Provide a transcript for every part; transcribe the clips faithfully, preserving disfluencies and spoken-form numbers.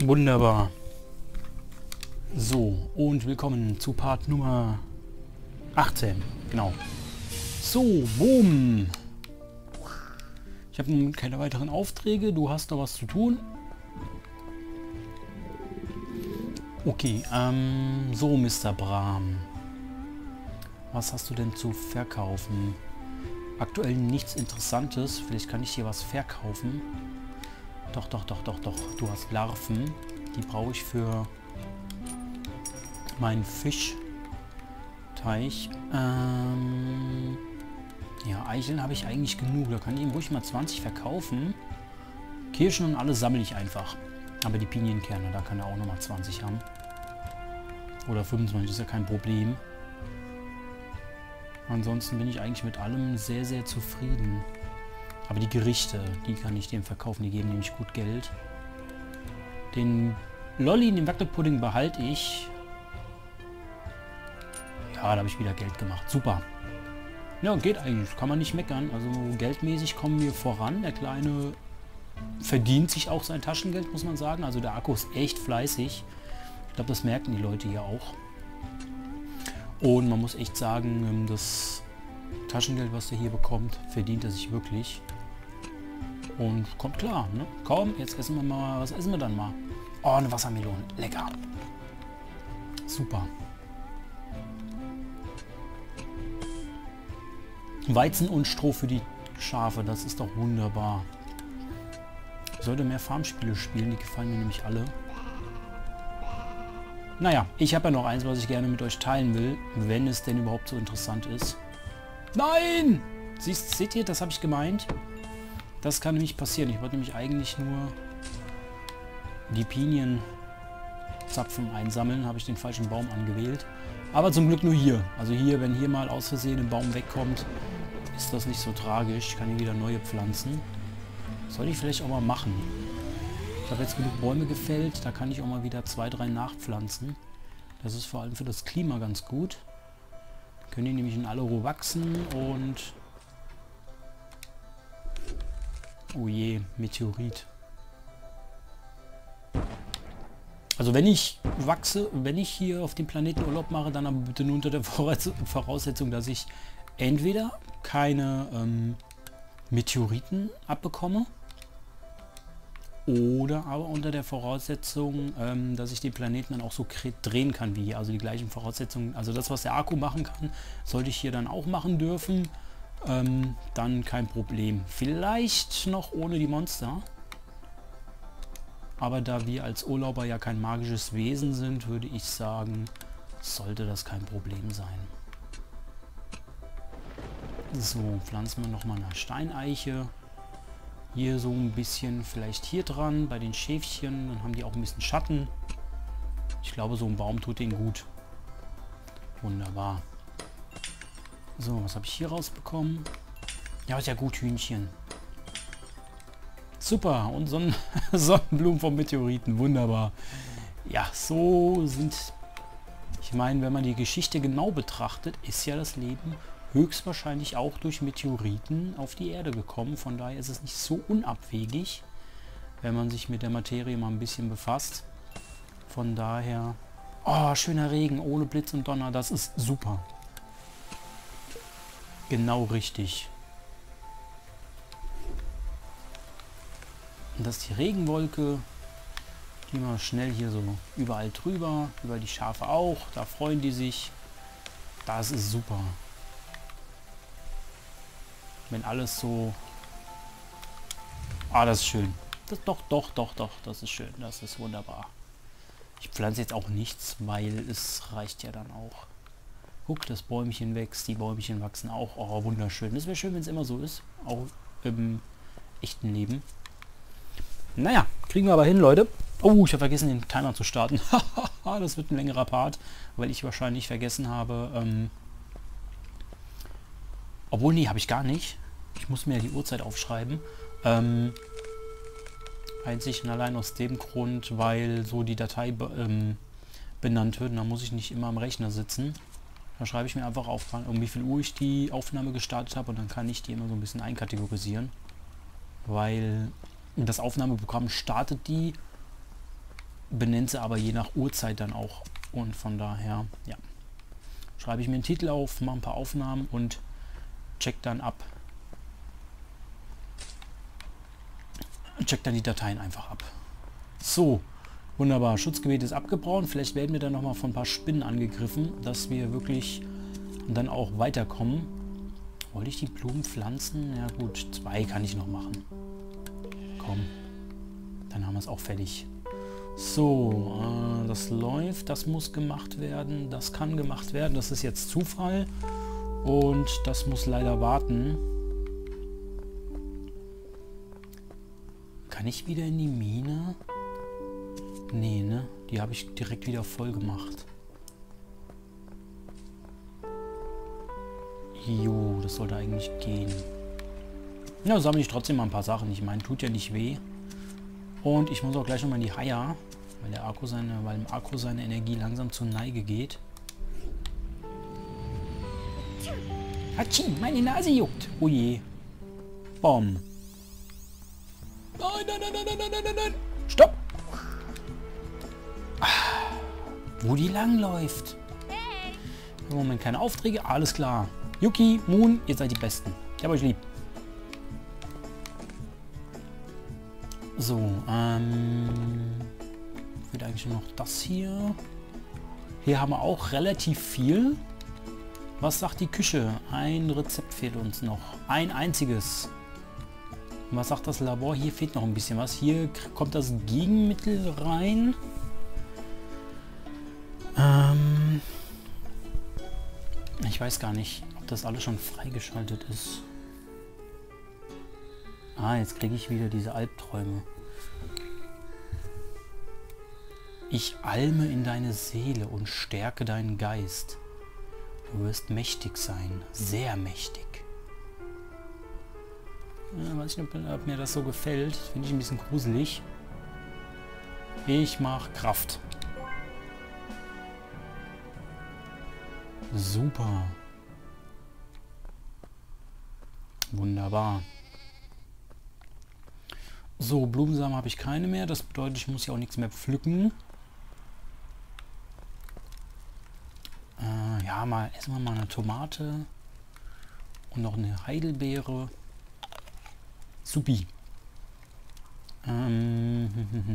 Wunderbar. So, und willkommen zu Part Nummer achtzehn. Genau. So, boom. Ich habe nun keine weiteren Aufträge. Du hast noch was zu tun. Okay, ähm, so, Mister Bram. Was hast du denn zu verkaufen? Aktuell nichts Interessantes. Vielleicht kann ich hier was verkaufen. Doch, doch, doch, doch, doch. Du hast Larven. Die brauche ich für meinen Fischteich. Ähm, ja, Eicheln habe ich eigentlich genug. Da kann ich ihm ruhig mal zwanzig verkaufen. Kirschen und alles sammle ich einfach. Aber die Pinienkerne, da kann er auch nochmal zwanzig haben. Oder fünfundzwanzig, ist ja kein Problem. Ansonsten bin ich eigentlich mit allem sehr, sehr zufrieden. Aber die Gerichte, die kann ich dem verkaufen, die geben nämlich gut Geld. Den Lolli, den Wackelpudding behalte ich. Ja, da habe ich wieder Geld gemacht. Super. Ja, geht eigentlich. Kann man nicht meckern. Also geldmäßig kommen wir voran. Der Kleine verdient sich auch sein Taschengeld, muss man sagen. Also der Akku ist echt fleißig. Ich glaube, das merken die Leute hier auch. Und man muss echt sagen, das Taschengeld, was er hier bekommt, verdient er sich wirklich. Und kommt klar, ne? Komm, jetzt essen wir mal. Was essen wir dann mal? Oh, eine Wassermelone. Lecker. Super. Weizen und Stroh für die Schafe. Das ist doch wunderbar. Ich sollte mehr Farmspiele spielen. Die gefallen mir nämlich alle. Naja, ich habe ja noch eins, was ich gerne mit euch teilen will. Wenn es denn überhaupt so interessant ist. Nein! Siehst, seht ihr, das habe ich gemeint. Das kann nämlich passieren. Ich wollte nämlich eigentlich nur die Pinienzapfen einsammeln. Habe ich den falschen Baum angewählt. Aber zum Glück nur hier. Also hier, wenn hier mal aus Versehen ein Baum wegkommt, ist das nicht so tragisch. Ich kann hier wieder neue pflanzen. Soll ich vielleicht auch mal machen. Ich habe jetzt genug Bäume gefällt. Da kann ich auch mal wieder zwei, drei nachpflanzen. Das ist vor allem für das Klima ganz gut. Können die nämlich in alle Ruhe wachsen und... Oh je, Meteorit. Also wenn ich wachse, wenn ich hier auf dem Planeten Urlaub mache, dann aber bitte nur unter der Voraussetzung, dass ich entweder keine ähm, Meteoriten abbekomme oder aber unter der Voraussetzung, ähm, dass ich den Planeten dann auch so drehen kann wie hier. Also die gleichen Voraussetzungen. Also das, was der Akku machen kann, sollte ich hier dann auch machen dürfen. Ähm, dann kein Problem. Vielleicht noch ohne die Monster. Aber da wir als Urlauber ja kein magisches Wesen sind, würde ich sagen, sollte das kein Problem sein. So, pflanzen wir nochmal eine Steineiche. Hier so ein bisschen vielleicht hier dran, bei den Schäfchen. Dann haben die auch ein bisschen Schatten. Ich glaube, so ein Baum tut denen gut. Wunderbar. So, was habe ich hier rausbekommen? Ja, ist ja gut, Hühnchen. Super, und Sonnen Sonnenblumen vom Meteoriten, wunderbar. Ja, so sind... Ich meine, wenn man die Geschichte genau betrachtet, ist ja das Leben höchstwahrscheinlich auch durch Meteoriten auf die Erde gekommen. Von daher ist es nicht so unabwegig, wenn man sich mit der Materie mal ein bisschen befasst. Von daher... Oh, schöner Regen ohne Blitz und Donner, das ist super. Genau richtig. Und das ist die Regenwolke. Die mal schnell hier so überall drüber. Über die Schafe auch. Da freuen die sich. Das ist super. Wenn alles so... Ah, das ist schön. Das, doch, doch, doch, doch. Das ist schön. Das ist wunderbar. Ich pflanze jetzt auch nichts, weil es reicht ja dann auch. Guck, das Bäumchen wächst, die Bäumchen wachsen auch. Oh, wunderschön. Das wäre schön, wenn es immer so ist. Auch im echten Leben. Naja, kriegen wir aber hin, Leute. Oh, ich habe vergessen, den Timer zu starten. Das wird ein längerer Part, weil ich wahrscheinlich vergessen habe. Ähm Obwohl, nee, habe ich gar nicht. Ich muss mir ja die Uhrzeit aufschreiben. Ähm einzig und allein aus dem Grund, weil so die Datei be ähm, benannt wird. Und da muss ich nicht immer am Rechner sitzen. Da schreibe ich mir einfach auf, um wie viel Uhr ich die Aufnahme gestartet habe und dann kann ich die immer so ein bisschen einkategorisieren. Weil das Aufnahmeprogramm startet die benennt sie aber je nach Uhrzeit dann auch. Und von daher, ja, schreibe ich mir einen Titel auf, mache ein paar Aufnahmen und check dann ab. Check dann die Dateien einfach ab. So, wunderbar. Schutzgebiet ist abgebaut. Vielleicht werden wir dann nochmal von ein paar Spinnen angegriffen, dass wir wirklich dann auch weiterkommen. Wollte ich die Blumen pflanzen? Ja gut, zwei kann ich noch machen. Komm, dann haben wir es auch fertig. So, äh, das läuft, das muss gemacht werden, das kann gemacht werden. Das ist jetzt Zufall und das muss leider warten. Kann ich wieder in die Mine? Nee, ne? Die habe ich direkt wieder voll gemacht. Jo, das sollte eigentlich gehen. Ja, sammle ich trotzdem mal ein paar Sachen. Ich meine, tut ja nicht weh. Und ich muss auch gleich nochmal in die Haia, weil der Akku seine, weil im Akku seine Energie langsam zur Neige geht. Hatschi, meine Nase juckt. Oh je. Bom. Nein, nein, nein, nein, nein, nein, nein, nein. Stopp. Ah, wo die langläuft. Im Moment keine Aufträge. Alles klar. Yuki, Moon, ihr seid die Besten. Ich hab euch lieb. So, ähm... wird eigentlich nur noch das hier. Hier haben wir auch relativ viel. Was sagt die Küche? Ein Rezept fehlt uns noch. Ein einziges. Und was sagt das Labor? Hier fehlt noch ein bisschen was. Hier kommt das Gegenmittel rein. Ähm... Ich weiß gar nicht, ob das alles schon freigeschaltet ist. Ah, jetzt kriege ich wieder diese Albträume. Ich alme in deine Seele und stärke deinen Geist. Du wirst mächtig sein, sehr mächtig. Ja, weiß nicht, ob mir das so gefällt. Finde ich ein bisschen gruselig. Ich mache Kraft. Super. Wunderbar. So, Blumensamen habe ich keine mehr. Das bedeutet, ich muss ja auch nichts mehr pflücken. Äh, ja, mal essen wir mal eine Tomate. Und noch eine Heidelbeere. Supi. Ähm,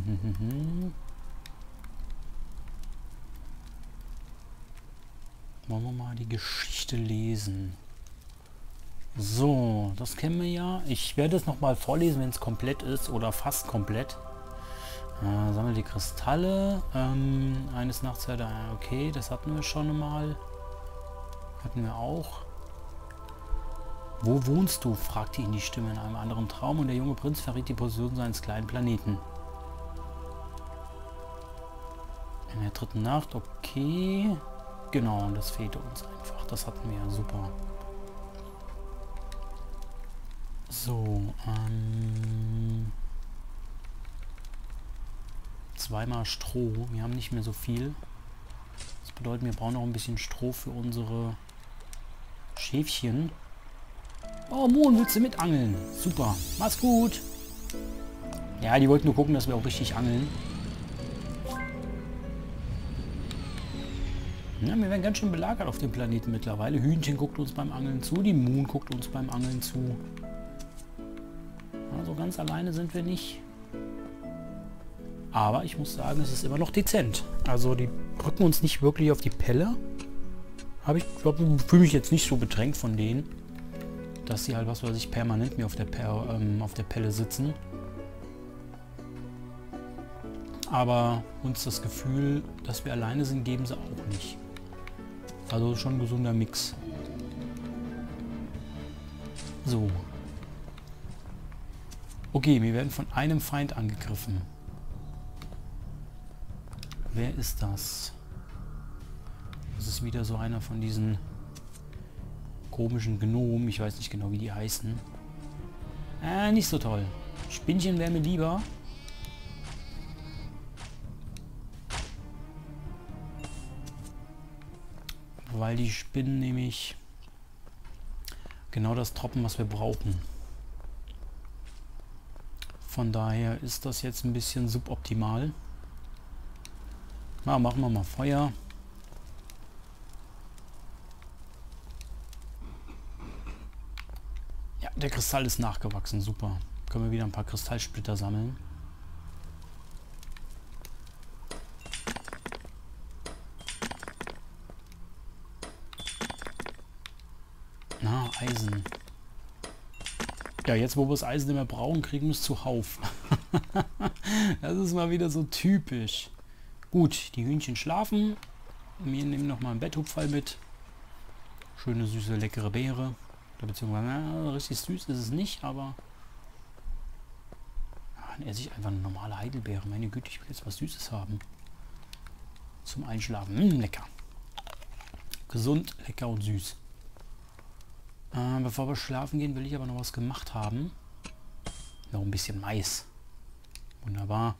wollen wir mal die Geschichte lesen. So, das kennen wir ja. Ich werde es nochmal vorlesen, wenn es komplett ist oder fast komplett. Äh, sammle die Kristalle. Ähm, eines Nachts, ja, okay, das hatten wir schon mal. Hatten wir auch. Wo wohnst du? Fragte ihn die Stimme in einem anderen Traum und der junge Prinz verriet die Position seines kleinen Planeten. In der dritten Nacht, okay. Genau, und das fehlte uns einfach. Das hatten wir ja super. So, ähm, zweimal Stroh. Wir haben nicht mehr so viel. Das bedeutet, wir brauchen noch ein bisschen Stroh für unsere Schäfchen. Oh, Moon, willst du mit angeln? Super, mach's gut. Ja, die wollten nur gucken, dass wir auch richtig angeln. Ja, wir werden ganz schön belagert auf dem Planeten mittlerweile. Hühnchen guckt uns beim Angeln zu, die Moon guckt uns beim Angeln zu. Also ganz alleine sind wir nicht. Aber ich muss sagen, es ist immer noch dezent. Also die drücken uns nicht wirklich auf die Pelle. Habe ich, glaube, fühle mich jetzt nicht so bedrängt von denen, dass sie halt, was weiß ich, permanent mir auf der, per, ähm, auf der Pelle sitzen. Aber uns das Gefühl, dass wir alleine sind, geben sie auch nicht. Also schon ein gesunder Mix. So. Okay, wir werden von einem Feind angegriffen. Wer ist das? Das ist wieder so einer von diesen komischen Gnomen. Ich weiß nicht genau, wie die heißen. Äh, nicht so toll. Spinnchen wäre mir lieber. Weil die Spinnen nämlich genau das droppen, was wir brauchen. Von daher ist das jetzt ein bisschen suboptimal. Na, machen wir mal Feuer. Ja, der Kristall ist nachgewachsen. Super. Können wir wieder ein paar Kristallsplitter sammeln. Na, Eisen. Ja, jetzt wo wir das Eisen nicht mehr brauchen, kriegen wir es zuhauf. Das ist mal wieder so typisch. Gut, die Hühnchen schlafen. Wir nehmen noch mal einen Betthupferl mit. Schöne, süße, leckere Beere. Oder beziehungsweise, na, richtig süß ist es nicht, aber... Ja, dann esse ich einfach eine normale Heidelbeere. Meine Güte, ich will jetzt was Süßes haben. Zum Einschlafen. Mmh, lecker. Gesund, lecker und süß. Äh, bevor wir schlafen gehen, will ich aber noch was gemacht haben. Noch ein bisschen Mais. Wunderbar.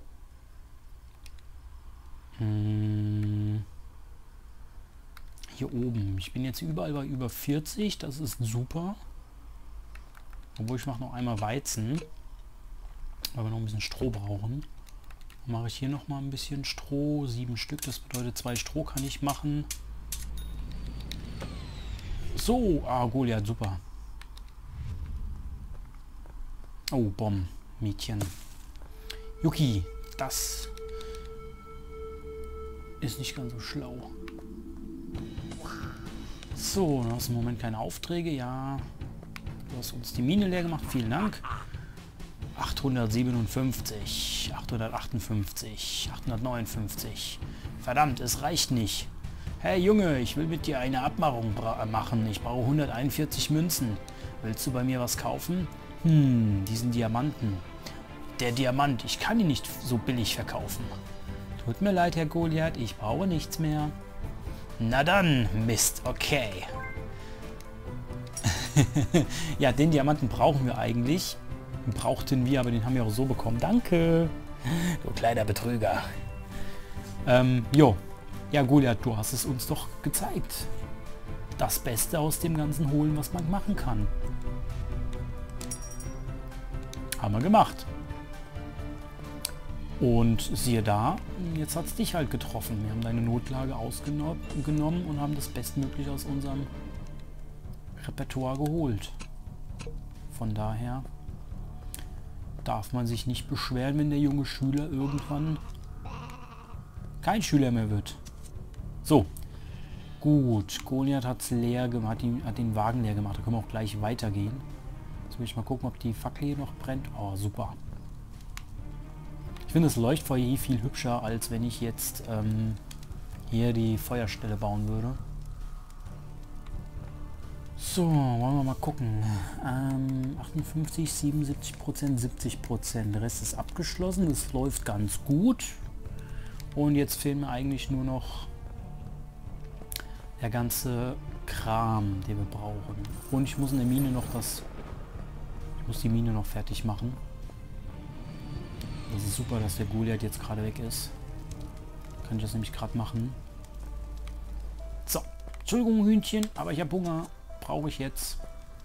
Hm. Hier oben. Ich bin jetzt überall bei über vierzig. Das ist super. Obwohl, ich mache noch einmal Weizen. Weil wir noch ein bisschen Stroh brauchen. Dann mache ich hier noch mal ein bisschen Stroh. Sieben Stück. Das bedeutet, zwei Stroh kann ich machen. So, ah, Goliath, super. Oh, Bom, Mädchen. Yuki, das ist nicht ganz so schlau. So, du hast im Moment keine Aufträge. Ja, du hast uns die Mine leer gemacht. Vielen Dank. achthundertsiebenundfünfzig, achthundertachtundfünfzig, achthundertneunundfünfzig. Verdammt, es reicht nicht. Hey Junge, ich will mit dir eine Abmachung machen. Ich brauche hunderteinundvierzig Münzen. Willst du bei mir was kaufen? Hm, diesen Diamanten. Der Diamant, ich kann ihn nicht so billig verkaufen. Tut mir leid, Herr Goliath, ich brauche nichts mehr. Na dann, Mist, okay. Ja, den Diamanten brauchen wir eigentlich. Den brauchten wir, aber den haben wir auch so bekommen. Danke, du kleiner Betrüger. Ähm, jo. Ja, Goliath, du hast es uns doch gezeigt. Das Beste aus dem Ganzen holen, was man machen kann. Haben wir gemacht. Und siehe da, jetzt hat es dich halt getroffen. Wir haben deine Notlage ausgenommen und haben das Bestmögliche aus unserem Repertoire geholt. Von daher darf man sich nicht beschweren, wenn der junge Schüler irgendwann kein Schüler mehr wird. So, gut. Goliath hat's leer gemacht, hat, hat den Wagen leer gemacht. Da können wir auch gleich weitergehen. Jetzt will ich mal gucken, ob die Fackel hier noch brennt. Oh, super. Ich finde das Leuchtfeuer hier viel hübscher, als wenn ich jetzt ähm, hier die Feuerstelle bauen würde. So, wollen wir mal gucken. Ähm, achtundfünfzig, siebenundsiebzig Prozent, siebzig Prozent. Der Rest ist abgeschlossen. Das läuft ganz gut. Und jetzt fehlen mir eigentlich nur noch der ganze Kram, den wir brauchen. Und ich muss in der Mine noch das... Ich muss die Mine noch fertig machen. Das ist super, dass der Goliath jetzt gerade weg ist. Kann ich das nämlich gerade machen. So, Entschuldigung Hühnchen, aber ich habe Hunger. Brauche ich jetzt.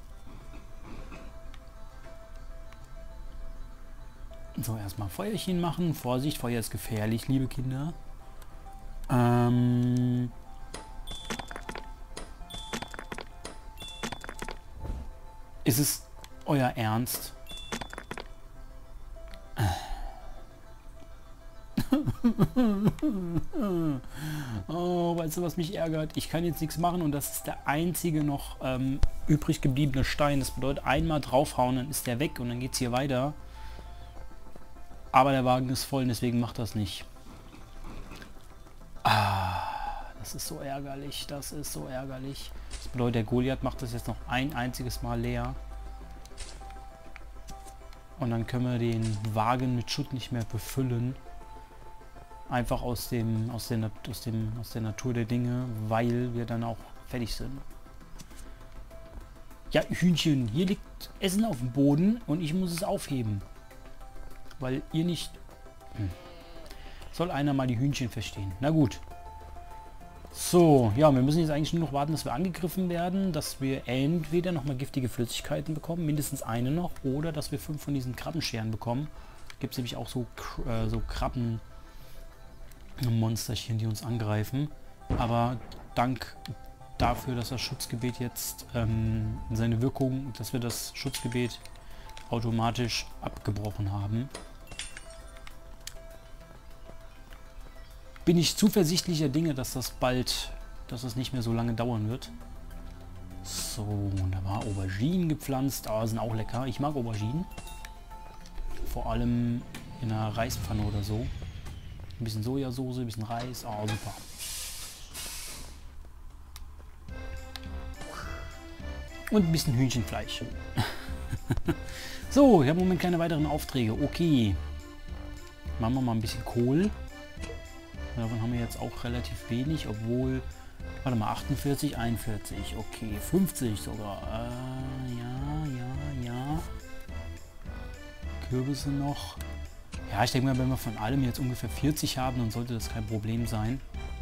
So, erstmal Feuerchen machen. Vorsicht, Feuer ist gefährlich, liebe Kinder. Ähm... Ist es euer Ernst? Oh, weißt du, was mich ärgert? Ich kann jetzt nichts machen und das ist der einzige noch ähm, übrig gebliebene Stein. Das bedeutet, einmal draufhauen, dann ist der weg und dann geht es hier weiter. Aber der Wagen ist voll, deswegen macht das nicht. Ah, das ist so ärgerlich, das ist so ärgerlich. Das bedeutet, der Goliath macht das jetzt noch ein einziges Mal leer. Und dann können wir den Wagen mit Schutt nicht mehr befüllen. Einfach aus dem, aus der, aus dem, aus der Natur der Dinge, weil wir dann auch fertig sind. Ja, Hühnchen, hier liegt Essen auf dem Boden und ich muss es aufheben. Weil ihr nicht... Hm. Soll einer mal die Hühnchen verstehen. Na gut. So, ja, wir müssen jetzt eigentlich nur noch warten, dass wir angegriffen werden, dass wir entweder nochmal giftige Flüssigkeiten bekommen, mindestens eine noch, oder dass wir fünf von diesen Krabbenscheren bekommen. Gibt es nämlich auch so, äh, so Krabben... Monsterchen, die uns angreifen. Aber dank dafür, dass das Schutzgebet jetzt ähm, seine Wirkung, dass wir das Schutzgebet automatisch abgebrochen haben, bin ich zuversichtlicher Dinge, dass das bald, dass es nicht mehr so lange dauern wird. So, und da war Auberginen gepflanzt, aber sind auch lecker. Ich mag Auberginen. Vor allem in einer Reispfanne oder so. Ein bisschen Sojasauce, ein bisschen Reis. Ah, super. Und ein bisschen Hühnchenfleisch. So, ich habe im Moment keine weiteren Aufträge. Okay. Machen wir mal ein bisschen Kohl. Davon haben wir jetzt auch relativ wenig, obwohl... Warte mal, achtundvierzig, einundvierzig. Okay, fünfzig sogar. Äh, ja, ja, ja. Kürbisse noch. Ja, ich denke mal, wenn wir von allem jetzt ungefähr vierzig haben, dann sollte das kein Problem sein.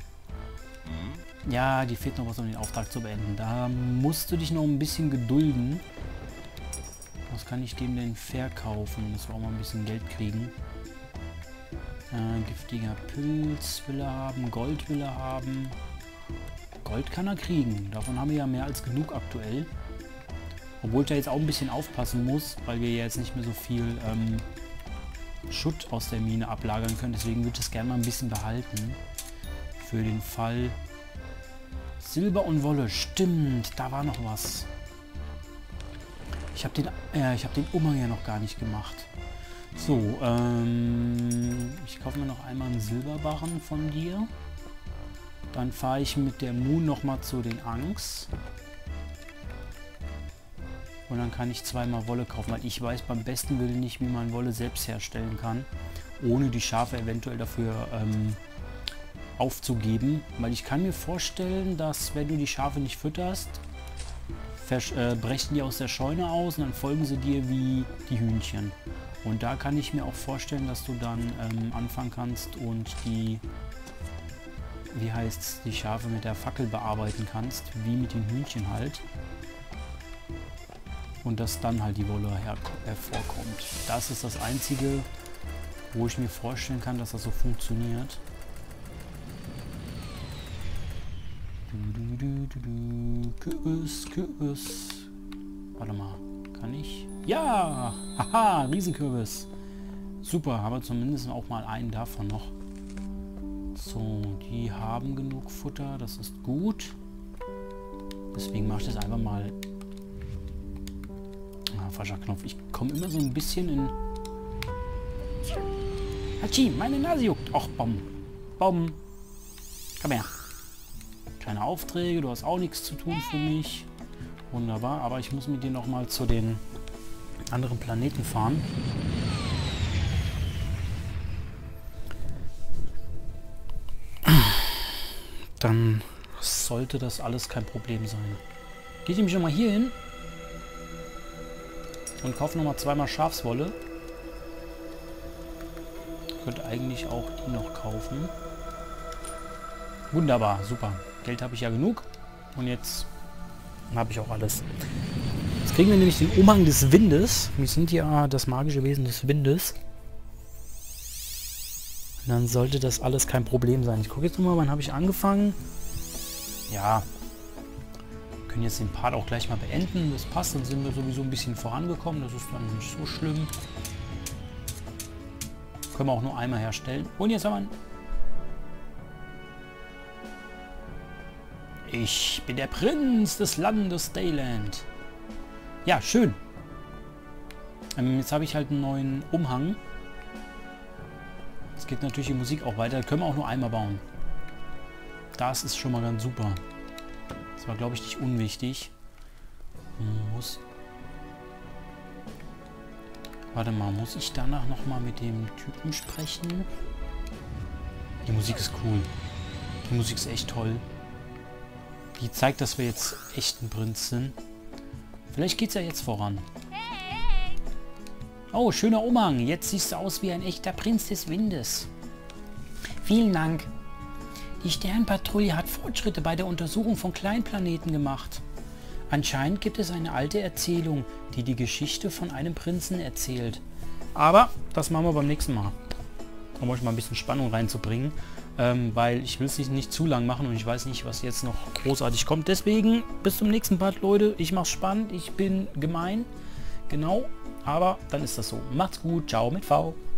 Ja, die fehlt noch was, um den Auftrag zu beenden. Da musst du dich noch ein bisschen gedulden. Was kann ich dem denn verkaufen, dass wir auch mal ein bisschen Geld kriegen? Äh, giftiger Pilz will er haben, Gold will er haben. Gold kann er kriegen. Davon haben wir ja mehr als genug aktuell. Obwohl ich da jetzt auch ein bisschen aufpassen muss, weil wir jetzt nicht mehr so viel ähm, Schutt aus der Mine ablagern können. Deswegen würde ich es gerne mal ein bisschen behalten. Für den Fall... Silber und Wolle. Stimmt, da war noch was. Ich habe den, äh, ich habe den Umhang ja noch gar nicht gemacht. So, ähm, ich kaufe mir noch einmal einen Silberbarren von dir. Dann fahre ich mit der Moon noch mal zu den Angs. Und dann kann ich zweimal Wolle kaufen, weil ich weiß beim besten Willen nicht, wie man Wolle selbst herstellen kann, ohne die Schafe eventuell dafür ähm, aufzugeben. Weil ich kann mir vorstellen, dass wenn du die Schafe nicht fütterst, äh, brechen die aus der Scheune aus und dann folgen sie dir wie die Hühnchen. Und da kann ich mir auch vorstellen, dass du dann ähm, anfangen kannst und die, wie heißt's, die Schafe mit der Fackel bearbeiten kannst, wie mit den Hühnchen halt. Und dass dann halt die Wolle hervorkommt. Das ist das Einzige, wo ich mir vorstellen kann, dass das so funktioniert. Du, du, du, du. Kürbis, Kürbis. Warte mal, kann ich? Ja! Haha, Riesenkürbis. Super, haben wir zumindest auch mal einen davon noch. So, die haben genug Futter, das ist gut. Deswegen mache ich das einfach mal. Ah, falscher Knopf. Ich komme immer so ein bisschen in... Hatschi, meine Nase juckt. Och, Baum. Baum. Komm her. Keine Aufträge, du hast auch nichts zu tun für mich. Wunderbar, aber ich muss mit dir noch mal zu den anderen Planeten fahren. Dann sollte das alles kein Problem sein. Geht nämlich schon mal hier hin und kaufe noch mal zweimal Schafswolle. Könnte eigentlich auch die noch kaufen. Wunderbar, super. Geld habe ich ja genug. Und jetzt habe ich auch alles. Jetzt kriegen wir nämlich den Umhang des Windes. Wir sind ja das magische Wesen des Windes. Und dann sollte das alles kein Problem sein. Ich gucke jetzt nochmal, wann habe ich angefangen. Ja. Wir können jetzt den Part auch gleich mal beenden. Das passt, dann sind wir sowieso ein bisschen vorangekommen. Das ist dann nicht so schlimm. Können wir auch nur einmal herstellen. Und jetzt haben wir einen... Ich bin der Prinz des Landes Dayland. Ja, schön. Ähm, jetzt habe ich halt einen neuen Umhang. Jetzt geht natürlich die Musik auch weiter. Können wir auch nur einmal bauen. Das ist schon mal ganz super. Das war, glaube ich, nicht unwichtig. Muss... Warte mal, muss ich danach nochmal mit dem Typen sprechen? Die Musik ist cool. Die Musik ist echt toll. Die zeigt, dass wir jetzt echt ein Prinz sind. Vielleicht geht's ja jetzt voran. Oh, schöner Umhang. Jetzt siehst du aus wie ein echter Prinz des Windes. Vielen Dank. Die Sternpatrouille hat Fortschritte bei der Untersuchung von Kleinplaneten gemacht. Anscheinend gibt es eine alte Erzählung, die die Geschichte von einem Prinzen erzählt. Aber das machen wir beim nächsten Mal. um euch mal ein bisschen Spannung reinzubringen, ähm, weil ich will es nicht, nicht zu lang machen und ich weiß nicht, was jetzt noch großartig kommt. Deswegen bis zum nächsten Part, Leute. Ich mach's spannend, ich bin gemein, genau, aber dann ist das so. Macht's gut, ciao mit V.